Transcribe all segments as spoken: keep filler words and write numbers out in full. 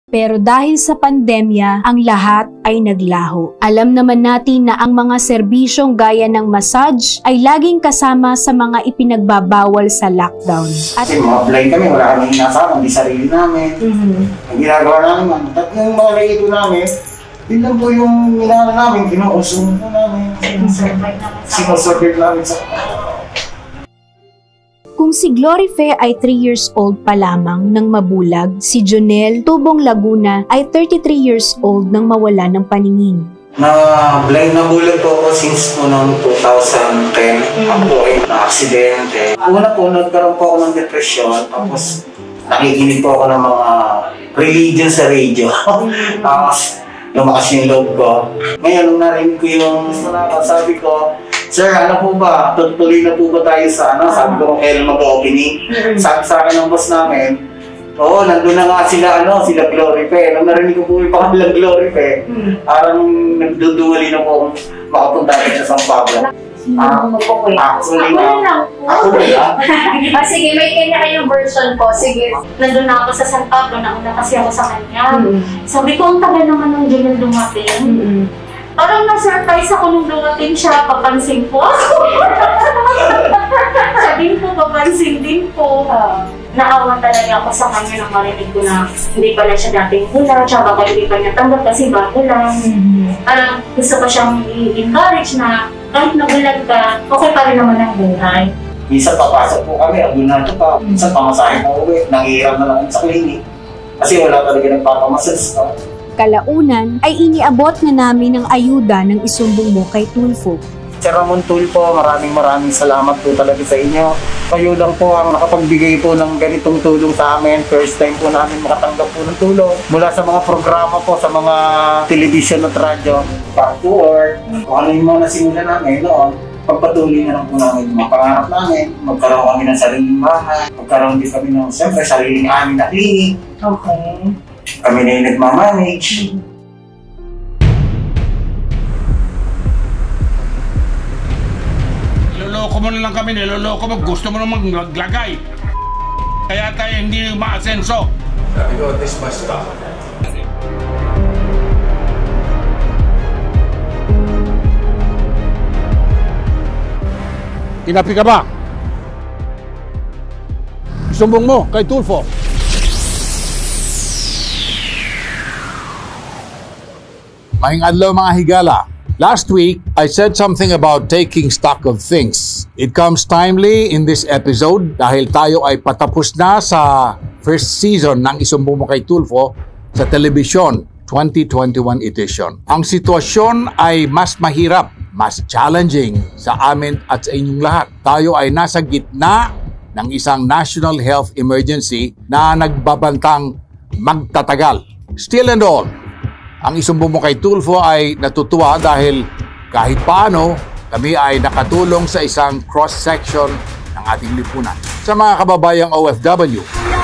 Pero dahil sa pandemya, ang lahat ay naglaho. Alam naman natin na ang mga serbisyong gaya ng massage ay laging kasama sa mga ipinagbabawal sa lockdown. At kasi mga blind kami, wala kami inasama, hindi sarili namin. Mm-hmm. Ang ginagawa namin, at yung mga reito namin, yun lang po yung ginagawa namin, kinukonsumo po namin, sinusurvive namin sa... Kung si Glorife ay three years old pa lamang nang mabulag, si Jonel Tubong Laguna ay thirty-three years old nang mawala ng paningin. Na blind na bulag po ako since po noong two thousand ten. Mm. Ako ay na-aksidente. Una po, nagkaroon po ako ng depression. Tapos nakikinig po ako ng mga religion sa radio. Tapos lumakas yung loob ko. Ngayon, nung narinig ko yung sabi ko, sir, ano po ba? Tutuloy na po ba tayo sa ano? Sabi ko kung kailan mag-opening. Sabi sa akin ng boss namin, oo, nandun na nga sila, ano, sila Glorife. Nung narinig ko po yung pangalang Glorife, parang nagduduli na po kung makapunta rin sa San Pablo. Ah, actually na. Ako ba yan? Ah, sige, may kanya-kanyang version po. Sige, nandun na ako sa San Pablo, nauna kasi ako sa kanya. Sabi ko, ang tagal naman ng Jonel dumating. Parang na-surprise ako nung dumating siya, papansin po ako. Siya din po, papansin din po. Uh, naawa talaga ako sa kanya nang marinig ko na hindi pala siya dating hula, siya baka hindi pa niya tanggap kasi bago lang. Mm-hmm. Parang gusto ko siyang i-encourage na kahit nabulag ka, okay pa rin naman ang buhay. Minsan papasok po kami, abunado pa. Minsan pamasahin po uwi, nangihiram na lang sa klinik. Kasi wala talaga nagpapamasas ka. Kalaunan ay iniabot na namin ang ayuda ng isumbong mo kay Tulfo. Sir Ramon Tulfo, maraming maraming salamat po talaga sa inyo. Kayo lang po ang nakapagbigay po ng ganitong tulong sa amin. First time po namin makatanggap po ng tulong. Mula sa mga programa po, sa mga television at radyo. Back to work, kung ano yung mga nasimulan namin noon, pagpatuloy na lang po namin mga pangarap namin. Magkaroon kami ng sariling bahay. Magkaroon din kami ng, siyempre, sariling amin na clinic. Okay. Kami na yung nagmamanage. Niloloko mo na lang kami, niloloko mo. Gusto mo naman maglagay. Kaya tayo hindi maasenso. Sabi ko, this must stop. Inapi ka ba? Sumbong mo kay Tulfo. Maing adlaw mga higala. Last week, I said something about taking stock of things. It comes timely in this episode dahil tayo ay patapos na sa first season ng Isumbong Mo Kay Tulfo sa telebisyon twenty twenty-one edition. Ang sitwasyon ay mas mahirap, mas challenging sa amin at sa inyong lahat. Tayo ay nasa gitna ng isang national health emergency na nagbabantang magtatagal. Still and all, ang Isumbong Mo Kay Tulfo ay natutuwa dahil kahit paano kami ay nakatulong sa isang cross-section ng ating lipunan. Sa mga kababayang O F W,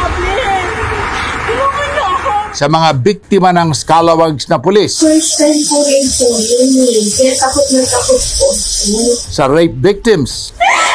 sa mga biktima ng scalawags na pulis, First time po rin po yun. Kaya takot na takot po. sa rape victims,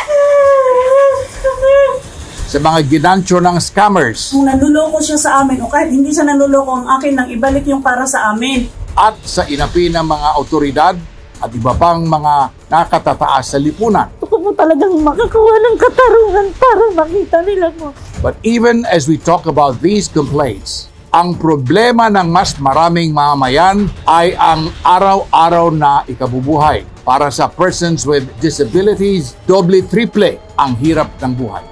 sa mga ginansyo ng scammers, Kung nanluloko siya sa amin o kahit hindi siya nanluloko, ang akin nang ibalik yung para sa amin. at sa inapi ng mga otoridad at iba pang mga nakatataas sa lipunan. Gusto ko talagang makakuha ng katarungan para makita nila mo. But even as we talk about these complaints, ang problema ng mas maraming mamamayan ay ang araw-araw na ikabubuhay. Para sa persons with disabilities, doble triple ang hirap ng buhay.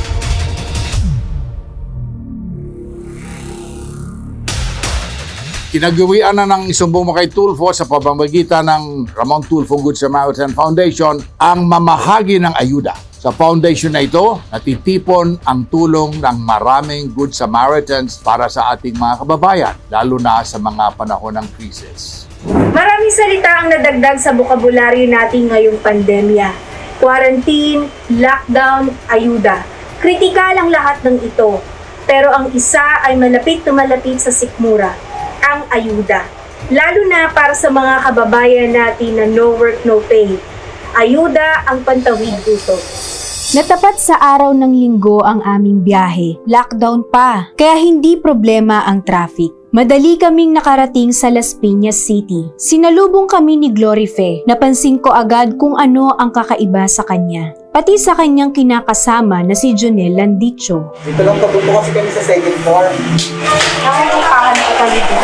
Kinagawian na ng Isumbong Mo Kay Tulfo sa pamamagitan ng Ramon Tulfo Good Samaritan Foundation ang mamahagi ng ayuda. Sa foundation na ito, natitipon ang tulong ng maraming Good Samaritans para sa ating mga kababayan, lalo na sa mga panahon ng krisis. Maraming salita ang nadagdag sa bokabularyo natin ngayong pandemya. Quarantine, lockdown, ayuda. Kritikal ang lahat ng ito. Pero ang isa ay malapit na malapit sa sikmura. Ang ayuda. Lalo na para sa mga kababayan natin na no work, no pay. Ayuda ang pantawid dito. Natapat sa araw ng linggo ang aming biyahe. Lockdown pa, kaya hindi problema ang traffic. Madali kaming nakarating sa Las Piñas City. Sinalubong kami ni Glorife. Napansin ko agad kung ano ang kakaiba sa kanya. Pati sa kanyang kinakasama na si Jonel Landicho. Dito lang papunta kasi kami sa second floor. Nakakakahan ko kami dito.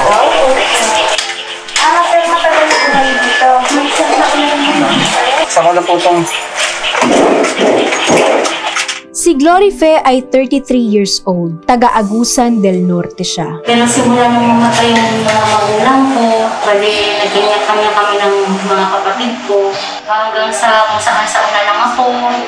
Ah, pero matagal ko ngayon dito. May isang sa kanya. Saka na po itong... Si Glorife ay thirty-three years old. Taga-Agusan del Norte siya. Pero simula nung mamatay yung mga magulang ko, bali naging kami kami ng mga kapatid ko. Hanggang sa kung saan-saan na lang ako.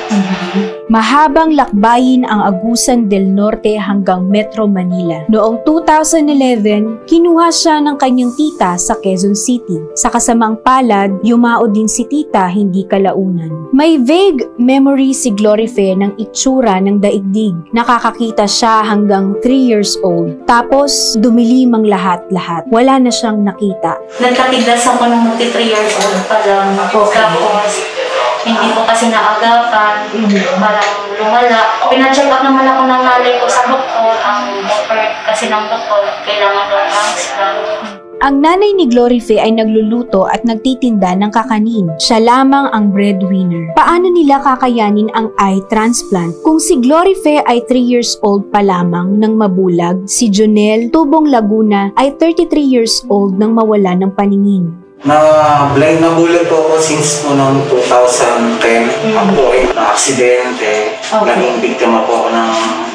Mahabang lakbayin ang Agusan del Norte hanggang Metro Manila. Noong two thousand eleven, kinuha siya ng kanyang tita sa Quezon City. Sa kasamang palad, yumao din si tita hindi kalaunan. May vague memory si Glorife ng itsura ng daigdig. Nakakakita siya hanggang three years old. Tapos, dumilim ang lahat-lahat. Wala na siyang nakita. Nagkatigdas ako ng three years old pa lang. Tapos, hindi ko kasi naagapan. Parang lumala. Pina-check up naman ako ng nanay ko sa doktor. Ang offer kasi ng doktor, kailangan daw transplant. Ang nanay ni Glorife ay nagluluto at nagtitinda ng kakanin. Siya lamang ang breadwinner. Paano nila kakayanin ang eye transplant kung si Glorife ay three years old pa lamang nang mabulag, si Jonel Tubong Laguna ay thirty-three years old nang mawala ng paningin. Na blind na bulag po ako since po noong two thousand ten. Mm-hmm. Ako ay na-aksidente. Okay. Naging biktima po ako ng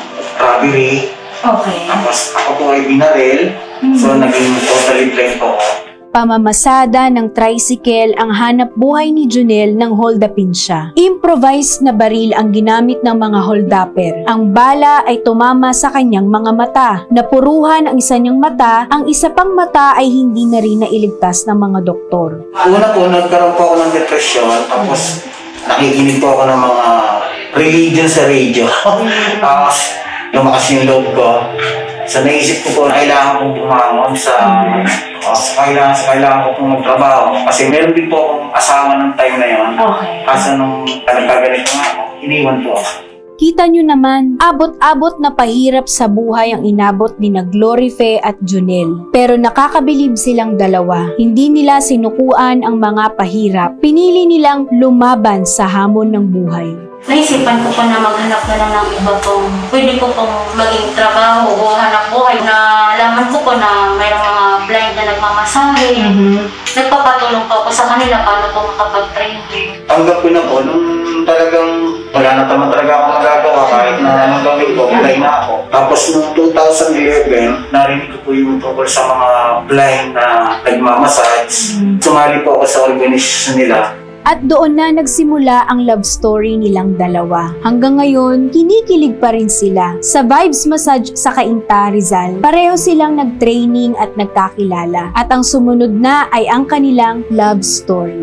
robbery. Okay. Tapos ako po ay binaril. Mm-hmm. So naging totally blind po ako. Pamamasada ng tricycle ang hanap buhay ni Jonel nang hold-upin siya. Improvised na baril ang ginamit ng mga hold-upper. Ang bala ay tumama sa kanyang mga mata. Napuruhan ang isa niyang mata, ang isa pang mata ay hindi na rin nailigtas ng mga doktor. Una po, nagkaroon po ako ng depression. Tapos nakikinig po ako ng mga religion sa radio. Tapos lumakas yung loob ko. So naisip ko po na kailangan kong bumangon sa, uh, sa, kailangan, sa kailangan ko pong magtrabaho. Kasi meron din po akong asawa ng time na yun. Okay. Kaso nung nagkaganito nga ako, iniwan po ako. Kita nyo naman, abot-abot na pahirap sa buhay ang inabot ni na Glorife at Jonel. Pero nakakabilib silang dalawa. Hindi nila sinukuan ang mga pahirap. Pinili nilang lumaban sa hamon ng buhay. Naisipan ko po na maghanap na lang ng iba pong pwede ko pong maging trabaho o hanap buhay na alaman ko po na mayroong mga blind na nagmamasahe. Mm-hmm. Nagpapatulong po ako sa kanila paano po makapag-training. Tanggap ko na po, nung talagang wala na tama talaga ako magagawa kahit na anong gawin ko, blind na ako. Tapos noong two thousand eleven, narinig ko po yung tungkol sa mga blind na nagmamassage. Mm-hmm. Sumali po ako sa organization nila. At doon na nagsimula ang love story nilang dalawa. Hanggang ngayon, kinikilig pa rin sila. Sa Vibes Massage sa Cainta, Rizal, pareho silang nag-training at nagkakilala. At ang sumunod na ay ang kanilang love story.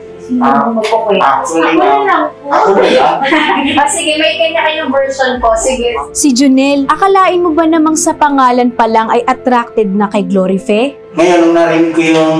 Ah, actually na. Ako na lang. Ah, sige, may kanya-kanyang version po. Sige. Si Jonel, akalain mo ba namang sa pangalan pa lang ay attracted na kay Glorife? Ngayon, nung narinig ko yung...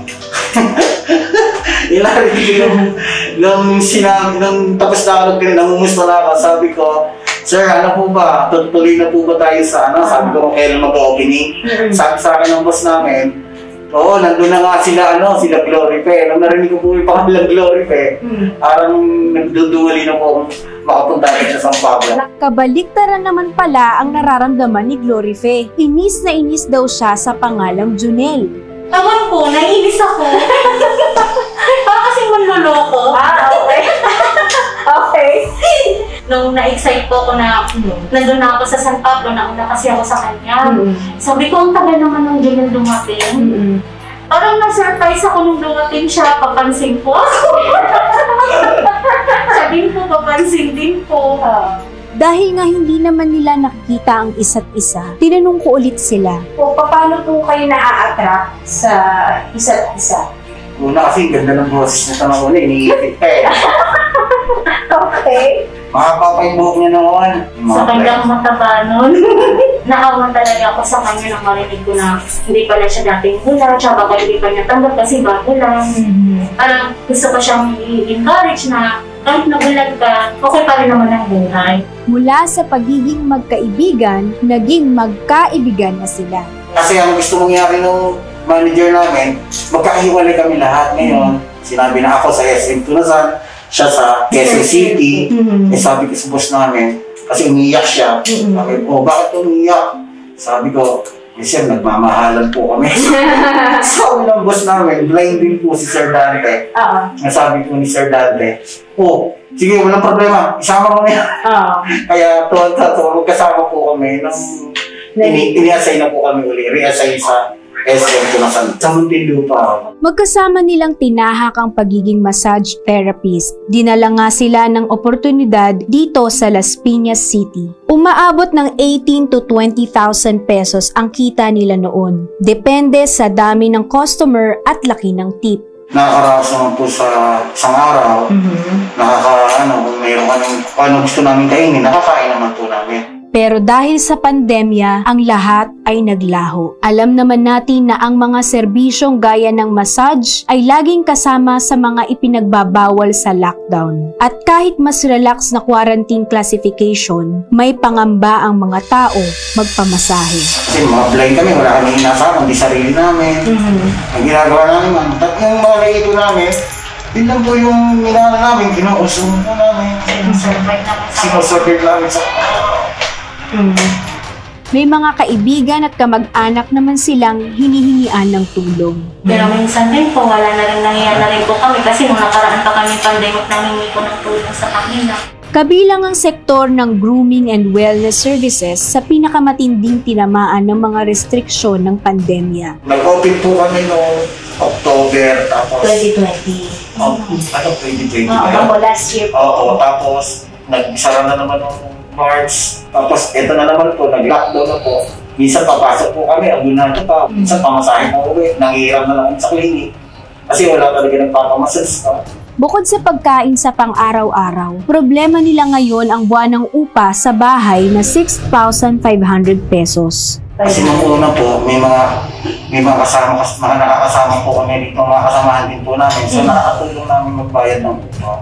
Ilarin ko yung... Nung sinabi, nung tapos na ako, namumusta na ako, sabi ko, Sir, ano po ba? Tutuloy na po ba tayo sa ano? Sabi ko, kailan mag-opening? Sabi sa akin ng boss namin, oo, nandun na nga sila, ano, sila Glorife. Nung narinig ko po yung pangalang Glorife, parang nagduduli na po akong makapunta rin sa San Pablo. Kabaliktaran naman pala ang nararamdaman ni Glorife. Inis na inis daw siya sa pangalang Jonel. Ewan po, naiinis ako. Parang kasi manloloko. Ah, okay. Okay. Nung na-excite po ako na mm. nandun na ako sa San Pablo, nauna kasi ako sa kanya. Mm. Sabi ko, ang tagal naman ng Jonel dumating. Mm. Parang na-surprise ako nung dumating siya, papansin po ako. Sabihin po, papansin din po. Uh. Dahil nga hindi naman nila nakikita ang isa't isa, tinanong ko ulit sila. O, paano po kayo na-a-attract sa isa't isa? Una kasi, ganda ng boses na tanong ko na, iniipit pa eh. Okay. Mahaba pa yung buhok niya noon. Sa kanyang mataba nun. Naawan talaga ako sa kanya nang marinig ko na hindi pala siya dating hula, tsaka baka hindi pa niya tanggap kasi bago lang. Mm-hmm. Parang gusto ko siyang i-encourage na kahit nabulag ka, okay pa rin naman ang buhay. Mula sa pagiging magkaibigan, naging magkaibigan na sila. Kasi ang gusto mangyari ng manager namin, magkakahiwalay kami lahat. Ngayon, sinabi na ako sa S M Tunasan, siya sa Quezon City. Eh sabi ko sa boss namin, kasi umiyak siya. Sabi ko, oh, bakit umiyak? Sabi ko, eh sir, nagmamahalan po kami. Sabi ng boss namin, blind din po si Sir Dante. Oo. Nasabi po ni Sir Dante, oh, sige, walang problema, isama mo na yan. Oo. Kaya tuwan ka to, magkasama po kami nang ini ini-assign na po kami uli, re-assign sa S M Tunasan. Sa Muntinlupa. Magkasama nilang tinahak ang pagiging massage therapist. Dinala nga sila ng oportunidad dito sa Las Piñas City. Umaabot ng eighteen to twenty thousand pesos ang kita nila noon. Depende sa dami ng customer at laki ng tip. Nakakaraos naman po sa isang araw. Mm-hmm. Nakaka, ano, kung mayroon ka ng ano gusto namin kainin, nakakain naman po namin. Pero dahil sa pandemya, ang lahat ay naglaho. Alam naman natin na ang mga serbisyong gaya ng massage ay laging kasama sa mga ipinagbabawal sa lockdown. At kahit mas relax na quarantine classification, may pangamba ang mga tao magpamasahe. Kasi mga blind kami, wala kami inasama, hindi sarili namin. Mm-hmm. Ang ginagawa namin, man, at yung mga naito namin, yun lang po yung minana namin, kinuusong po namin. Sinusurvey namin sa... Mm. May mga kaibigan at kamag-anak naman silang hinihingian ng tulong. Pero minsan din po, wala na rin nangyayari na rin po kami kasi nung nakaraan pa kami pandemic namin po ng tulong sa kanila. Kabilang ang sektor ng grooming and wellness services sa pinakamatinding tinamaan ng mga restriksyon ng pandemya. Nag-open po kami noong October, tapos... twenty twenty. Oh, ano, twenty twenty? Oo, last year po. Oo, tapos nagsara na naman noong March, tapos ito na naman po, nag-lockdown na po. Minsan papasok po kami, ang ginagawa pa. Minsan pamasahin po uwi, nangihiram na lang kami sa klinik. Kasi wala talaga nagpapamassage pa. Bukod sa pagkain sa pang-araw-araw, problema nila ngayon ang buwanang upa sa bahay na six thousand five hundred pesos. Kasi nung una po, may mga may mga kasama, mga nakakasama po kami dito, mga kasamahan din po namin. So nakakatulong namin magbayad ng upa.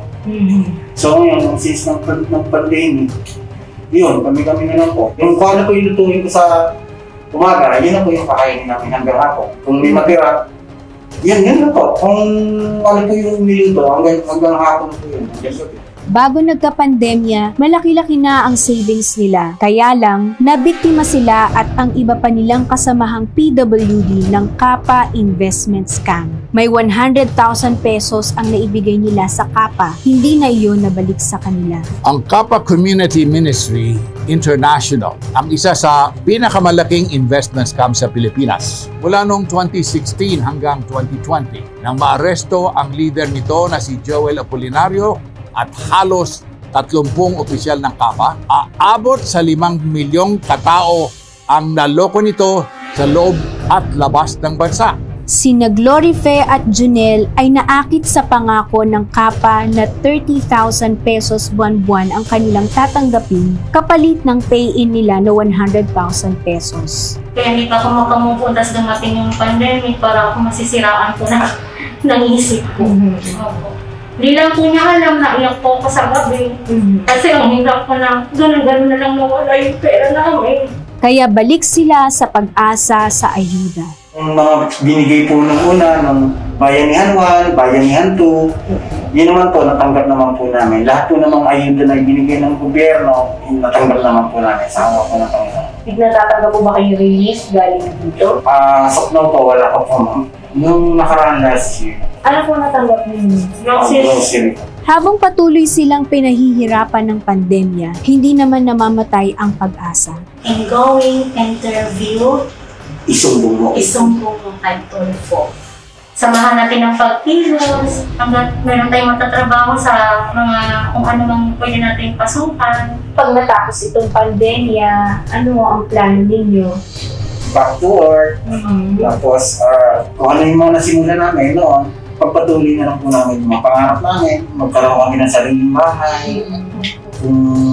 So ngayon, since ng, ng pandemic, yun, kami-kami na lang po. Yung kung ano po yung lutuin ko sa umaga, yun na po yung kakainin namin hanggang hapon. Kung may matira, yun, yun na po. Kung ano po yung niluto, hanggang, hanggang hapon po yun. Bago nagka-pandemya, malaki-laki na ang savings nila. Kaya lang, nabiktima sila at ang iba pa nilang kasamahang P W D ng Kapa Investment Scam. May one hundred thousand pesos ang naibigay nila sa Kapa, hindi na iyon nabalik sa kanila. Ang Kapa Community Ministry International ang isa sa pinakamalaking investment scam sa Pilipinas. Mula noong twenty sixteen hanggang twenty twenty, nang maaresto ang leader nito na si Joel Apolinario at halos tatlumpung opisyal ng Kapa, aabot sa limang milyong katao ang naloko nito sa loob at labas ng bansa. Sina Glorife at Junel ay naakit sa pangako ng Kapa na thirty thousand pesos buwan-buwan ang kanilang tatanggapin kapalit ng pay-in nila na one hundred thousand pesos. Kaya hindi pa ako makamupuntas dumating yung pandemic para ako masisiraan ko na ng isip ko. Mm-hmm. Hindi lang po niya alam na iyak po ako sa gabi. Mm-hmm. Kasi ang hirap ko na gano'n-gano'n na lang nawala yung pera namin. Kaya balik sila sa pag-asa sa ayuda. Yung mga binigay po nung una, nung Bayanihan one, Bayanihan two, yun naman po, natanggap naman po namin. Lahat po ng mga ayuda na binigay ng gobyerno, natanggap naman po namin sa hawak po ng Panginoon. Natatanggap po ba kayo relief galing dito? Ah, uh, sokno po, wala ko po ma'am. Nung nakaraan last year. Ano po natanggap ninyo? Grocery. Habang patuloy silang pinahihirapan ng pandemya, hindi naman namamatay ang pag-asa. Ingoing interview, isumbong mo. Isumbong mo kay Tulfo. Samahan natin ang pagkilos, hanggang meron tayong matatrabaho sa mga kung ano mang pwede natin pasukan. Pag natapos itong pandemya, ano ang plano ninyo? Back to work. Mm-hmm. Tapos, uh, kung ano yung mga nasimula namin noon, pagpatuloy na lang po namin yung mga pangarap namin, magkaroon kami ng sariling bahay, kung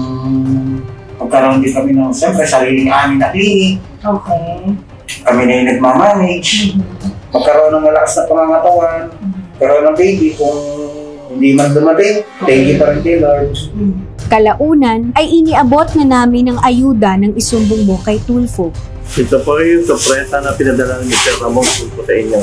magkaroon din kami ng, siyempre, sariling amin na clinic. Okay. Kami na yung nagmamanage, mm-hmm. magkaroon ng malakas na pangangatawan, magkaroon ng baby, kung hindi man dumating, thank you pa rin kay Lord. Kalaunan ay iniabot na namin ang ayuda ng isumbong mo kay Tulfo. Ito po yung sorpresa na pinadala ni Sir Ramon po sa inyo.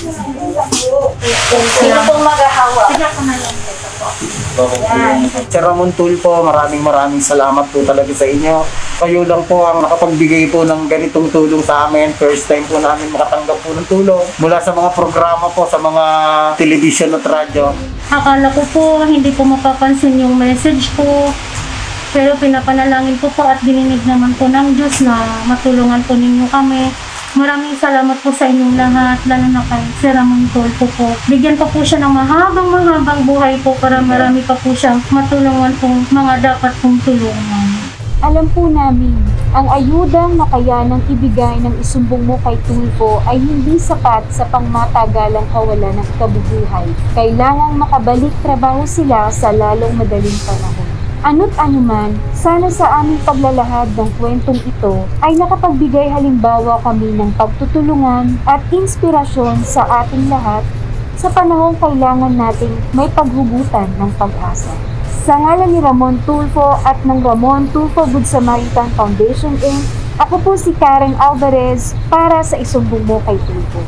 Sino pong maghahawa? Sige ko na lang ito po. Sir Ramon Tulfo, maraming maraming salamat po talaga sa inyo. Kayo lang po ang nakapagbigay po ng ganitong tulong sa amin. First time po namin makatanggap po ng tulong mula sa mga programa po, sa mga television at radyo. Akala ko po hindi po mapapansin yung message ko. Pero pinapanalangin ko po at dininig naman po ng Diyos na matulungan po ninyo kami. Maraming salamat po sa inyong lahat, lalo na kay Sir Ramon Tulfo po. Bigyan pa po siya ng mahabang-mahabang buhay po para marami pa po siyang matulungan pong mga dapat pong tulungan. Alam po namin, ang ayudang na kaya ng ibigay ng isumbong mo kay Tulfo ay hindi sapat sa pangmatagalang kawalan ng kabubuhay. Kailangang makabalik trabaho sila sa lalong madaling panahon. Ano't anuman, sana sa aming paglalahad ng kwentong ito ay nakapagbigay halimbawa kami ng pagtutulungan at inspirasyon sa ating lahat sa panahong kailangan nating may paghugutan ng pag-asa. Sa ngalan ni Ramon Tulfo at ng Ramon Tulfo Good Samaritan Foundation Incorporated, ako po si Karen Alvarez para sa isumbong mo kay Tulfo.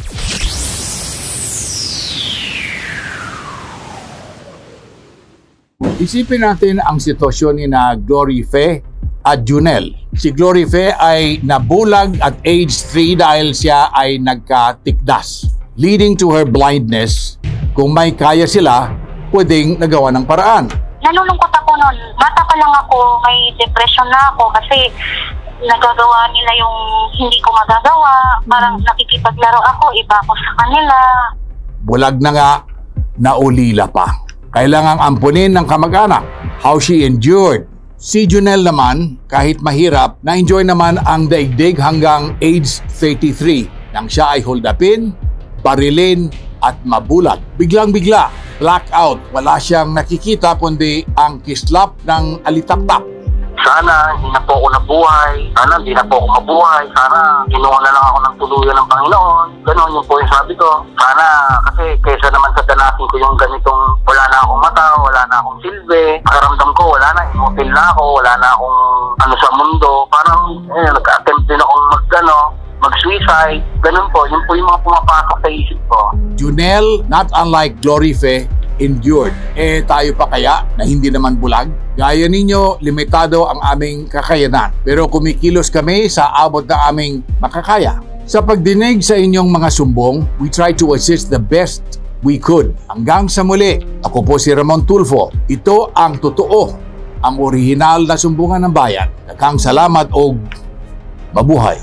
Isipin natin ang sitwasyon ni na Glory Fe at Junel. Si Glory Fe ay nabulag at age three dahil siya ay nagkatikdas, leading to her blindness. Kung may kaya sila, pwedeng nagawa ng paraan. Nalulungkot ako noon. Bata pa lang ako, may depression na ako kasi nagagawa nila yung hindi ko magagawa. Parang nakikipaglaro ako, iba ako sa kanila. Bulag na nga, naulila pa. Kailangang ampunin ng kamag-anak. How she endured. Si Junel naman, kahit mahirap, na-enjoy naman ang daigdig hanggang age thirty-three nang siya ay hold upin, barilin at mabulag. Biglang-bigla, blackout. Wala siyang nakikita kundi ang kislap ng alitaktak. Sana hindi na po ako nabuhay. Sana hindi na po ako mabuhay. Sana ginuha na lang ako ng tuluyan ng Panginoon. Ganon yung po yung sabi ko. Sana kasi kaysa naman sa danasin ko yung ganitong wala na akong mata, wala na akong silbi. Pakaramdam ko wala na, inutil na ako, wala na akong ano sa mundo. Parang eh, nag-attempt din akong mag, ano, mag-suicide. Ganon po, yun po yung mga pumapasok sa isip ko. Junel, not unlike Glory Fe, endured. Eh tayo pa kaya na hindi naman bulag? Gaya ninyo, limitado ang aming kakayanan. Pero kumikilos kami sa abot na aming makakaya. Sa pagdinig sa inyong mga sumbong, we try to assist the best we could. Hanggang sa muli, ako po si Ramon Tulfo. Ito ang totoo, ang orihinal na sumbungan ng bayan. Daghang salamat o mabuhay.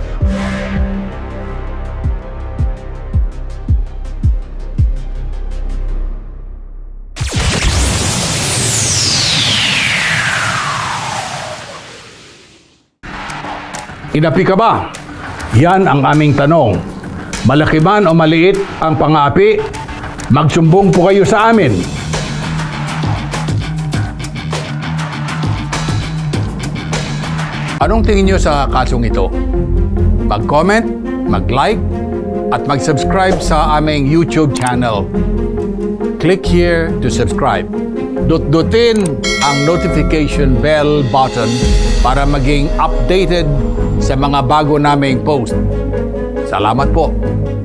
Inapi ka ba? Yan ang aming tanong. Malaki man o maliit ang pang-aapi, magsumbong po kayo sa amin. Anong tingin nyo sa kasong ito? Mag-comment, mag-like, at mag-subscribe sa aming YouTube channel. Click here to subscribe. Dut-dutin ang notification bell button para maging updated sa mga bago naming post. Salamat po.